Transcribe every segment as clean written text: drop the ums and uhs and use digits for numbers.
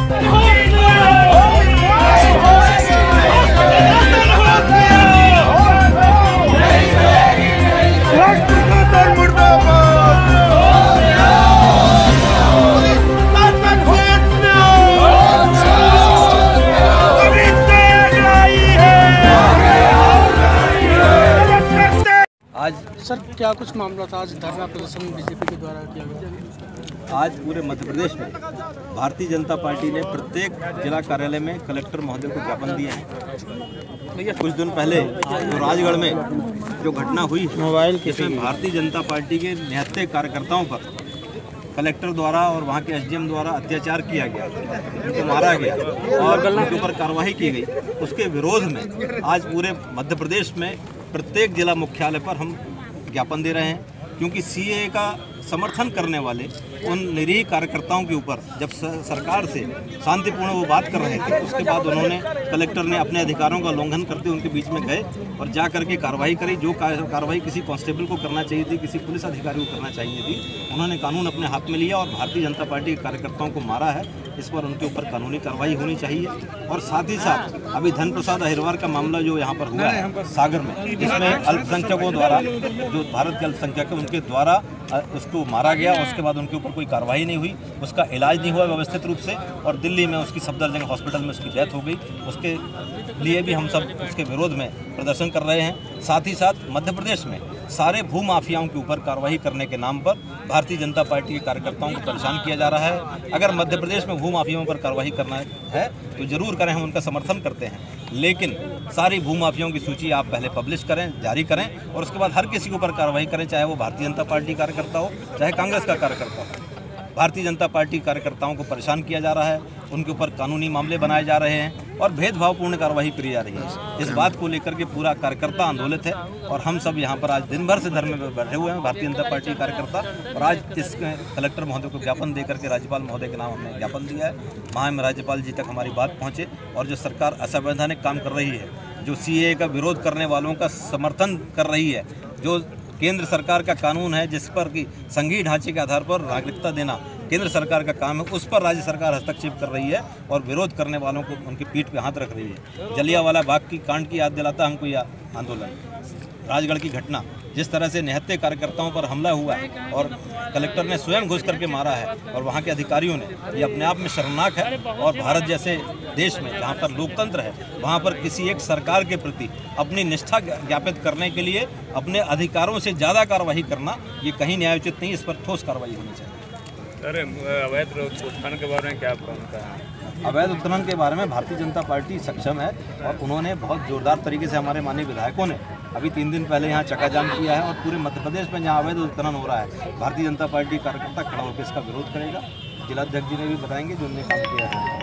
आज सर क्या कुछ मामला था? आज धरना प्रदर्शन बीजेपी के द्वारा किया गया। आज पूरे मध्य प्रदेश में भारतीय जनता पार्टी ने प्रत्येक जिला कार्यालय में कलेक्टर महोदय को ज्ञापन दिए हैं। कुछ दिन पहले जो राजगढ़ में जो घटना हुई मोबाइल इसमें भारतीय जनता पार्टी के 79 कार्यकर्ताओं पर कलेक्टर द्वारा और वहाँ के एसडीएम द्वारा अत्याचार किया गया, उनको मारा गया और उनके ऊपर कार्रवाई की गई। उसके विरोध में आज पूरे मध्य प्रदेश में प्रत्येक जिला मुख्यालय पर हम ज्ञापन दे रहे हैं, क्योंकि सीएए का समर्थन करने वाले उन निरीह कार्यकर्ताओं के ऊपर जब सरकार से शांतिपूर्ण वो बात कर रहे थे, उसके बाद उन्होंने कलेक्टर ने अपने अधिकारों का उल्लंघन करते उनके बीच में गए और जा करके कार्रवाई करी। जो कार्रवाई किसी कांस्टेबल को करना चाहिए थी, किसी पुलिस अधिकारी को करना चाहिए थी, उन्होंने कानून अपने हाथ में लिया और भारतीय जनता पार्टी के कार्यकर्ताओं को मारा है। इस पर उनके ऊपर कानूनी कार्रवाई होनी चाहिए। और साथ ही साथ अभी धन प्रसाद अहिरवार का मामला जो यहाँ पर हुआ है सागर में, जिसमें अल्पसंख्यकों द्वारा, जो भारत के अल्पसंख्यक है उनके द्वारा उसको मारा गया, उसके बाद उनके ऊपर कोई कार्रवाई नहीं हुई, उसका इलाज नहीं हुआ व्यवस्थित रूप से और दिल्ली में उसकी सफदरजंग हॉस्पिटल में उसकी डेथ हो गई। उसके लिए भी हम सब उसके विरोध में प्रदर्शन कर रहे हैं। साथ ही साथ मध्य प्रदेश में सारे भू माफियाओं के ऊपर कार्रवाई करने के नाम पर भारतीय जनता पार्टी के कार्यकर्ताओं को परेशान किया जा रहा है। अगर मध्य प्रदेश में भू माफियाओं पर कार्रवाई करना है तो जरूर करें, हम उनका समर्थन करते हैं, लेकिन सारी भू माफियाओं की सूची आप पहले पब्लिश करें, जारी करें और उसके बाद हर किसी के ऊपर कार्रवाई करें, चाहे वो भारतीय जनता पार्टी कार्यकर्ता हो, चाहे कांग्रेस का कार्यकर्ता हो। भारतीय जनता पार्टी कार्यकर्ताओं को परेशान किया जा रहा है, उनके ऊपर कानूनी मामले बनाए जा रहे हैं और भेदभावपूर्ण कार्रवाई की जा रही है। इस बात को लेकर के पूरा कार्यकर्ता आंदोलित है और हम सब यहाँ पर आज दिन भर से धरने में बैठे हुए हैं, भारतीय जनता पार्टी कार्यकर्ता। और आज इस कलेक्टर महोदय को ज्ञापन दे करके राज्यपाल महोदय के नाम हमने ज्ञापन दिया है। महामहिम राज्यपाल जी तक हमारी बात पहुँचे और जो सरकार असंवैधानिक काम कर रही है, जो सीएए का विरोध करने वालों का समर्थन कर रही है, जो केंद्र सरकार का कानून है जिस पर कि संघीय ढांचे के आधार पर नागरिकता देना केंद्र सरकार का काम है, उस पर राज्य सरकार हस्तक्षेप कर रही है और विरोध करने वालों को उनकी पीठ पे हाथ रख रही है। जलियांवाला बाग की कांड की याद दिलाता हमको यह आंदोलन, राजगढ़ की घटना, जिस तरह से 79 कार्यकर्ताओं पर हमला हुआ है और कलेक्टर ने स्वयं घुस करके मारा है और वहाँ के अधिकारियों ने, ये अपने आप में शर्मनाक है। और भारत जैसे देश में जहाँ पर लोकतंत्र है, वहाँ पर किसी एक सरकार के प्रति अपनी निष्ठा ज्ञापित करने के लिए अपने अधिकारों से ज़्यादा कार्रवाई करना ये कहीं न्यायोचित नहीं, इस पर ठोस कार्रवाई होनी चाहिए। अरे अवैध उत्खनन के बारे में क्या आपका उनका है? अवैध उत्खनन के बारे में भारतीय जनता पार्टी सक्षम है और उन्होंने बहुत जोरदार तरीके से, हमारे माननीय विधायकों ने अभी 3 दिन पहले यहाँ चक्का जाम किया है और पूरे मध्य प्रदेश में जहाँ अवैध उत्खनन हो रहा है, भारतीय जनता पार्टी कार्यकर्ता खड़ा होकर इसका विरोध करेगा। जिलाध्यक्ष जी ने भी बताएंगे जो उन्होंने काम किया है।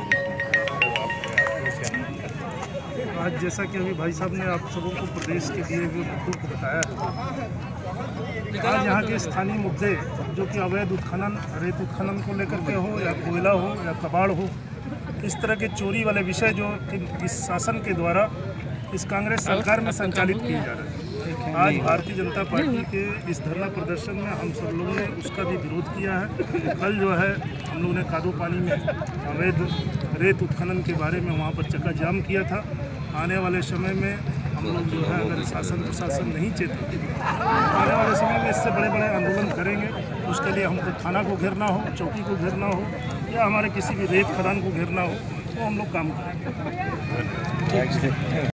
आज जैसा कि अभी भाई साहब ने आप सबों को प्रदेश के दिए हुए मुद्दों को बताया है, आज यहाँ के स्थानीय मुद्दे जो कि अवैध उत्खनन, रेत उत्खनन को लेकर के हो या कोयला हो या कबाड़ हो, इस तरह के चोरी वाले विषय जो कि इस शासन के द्वारा इस कांग्रेस सरकार में संचालित किए जा रहे हैं। आज भारतीय जनता पार्टी के इस धरना प्रदर्शन में हम सब लोगों ने उसका भी विरोध किया है। कल जो है हम लोगों ने कादो पानी में अवैध रेत उत्खनन के बारे में वहाँ पर चक्का जाम किया था। आने वाले समय में हम लोग जो है, अगर शासन प्रशासन नहीं चेते, आने वाले समय में इससे बड़े बड़े आंदोलन करेंगे। उसके लिए हमको थाना को घेरना हो, चौकी को घेरना हो या हमारे किसी भी रेत खदान को घेरना हो, तो हम लोग काम करेंगे।